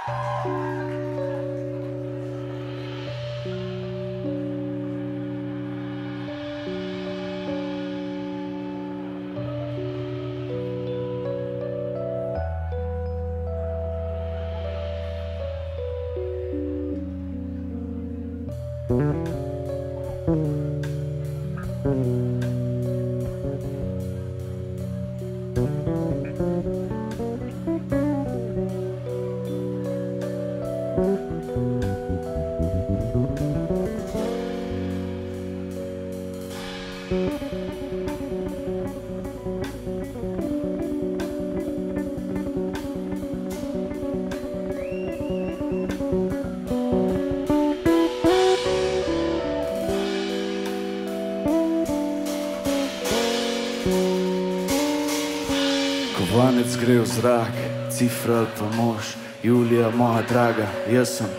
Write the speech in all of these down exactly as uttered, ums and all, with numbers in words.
Kovanec gre v zrak, cifra ali pa mož, Julija, moja draga, jaz sem.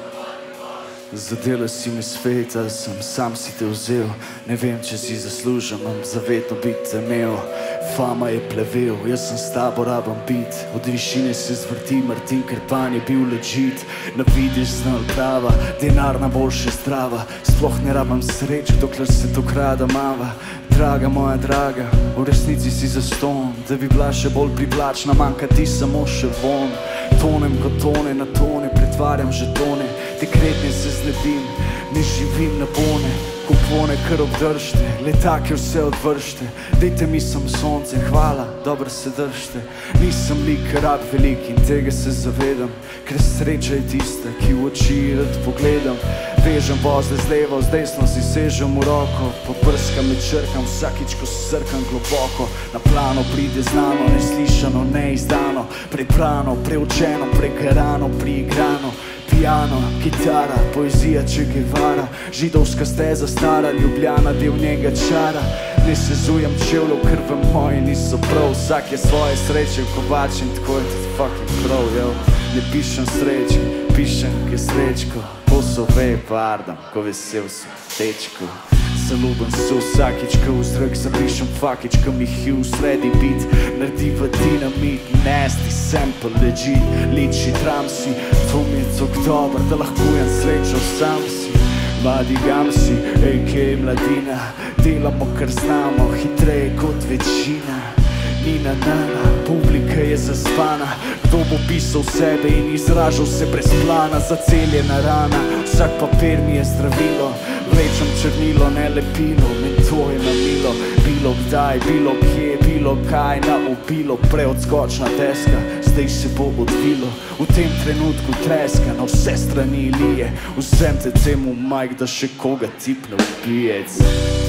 Zadela si mi svet, ali sem sam si te vzel, ne vem, če si zaslužim, imam zavetno biti te imel. Fama je plevel, jaz sem s tabo rabam bit, od višine se zvrti Martin, ker pan je bil legit. Na vidiš znal prava, denarna boljše zdrava, sploh ne rabam sreč, dokler se to krada mava. Draga moja draga, v resnici si zaston, da bi bila še bolj privlačna, manjka ti samo še von. Tonem kot tone na tone, pretvarjam žetone, te kretnje se znebim, ne živim na bone. Kupone kar obdržite, letake vse odvršite, dejte mi sem sonce, hvala, dobro se držite. Nisem lik, rab velik in tega se zavedam, ker sreča je tista, ki v oči rad pogledam. Vežem vozle z levo, z desno si sežem v roko, poprskam me črkam, vsakič ko srkam globoko. Na plano pride znano, neslišano, neizdano, preprano, preučeno, prekarano, priigrano. Piano, kitara, poezija Che Guevara, židovska steza stara, Ljubljana del njega čara. Ne sezujem čevljev, ker v moji niso prav, vsak je svoje sreče v kovač in tako je tudi fucking prav, jo. Ne pišem sreči, pišem ke srečko, posove pardam, ko vesel sem tečko. Zaljuben se vsakič, ko v zrak zapišem fakič, ko mi hi v sredi bit, naredi v dinamit, nasty sample legit, liči tramsi, to mi je cok dober, da lahko jem srečo sam si. Mladi gamsi, a k a mladina, delamo kar znamo, hitreje kot večina. Nina nana, publika je zaspana, kdo bo pisal sebe in izražal se brez plana. Zaceljena rana, vsak papir mi je zdravilo, vlečem črnilo, ne lepilo, men to je na milo. Bilo kdaj, bilo kje, bilo kaj, na obilo, preodskočna deska, zdaj se bo odvilo. V tem trenutku treska, na vse strani lije, vzem te temu majk, da še koga tipne ubijec.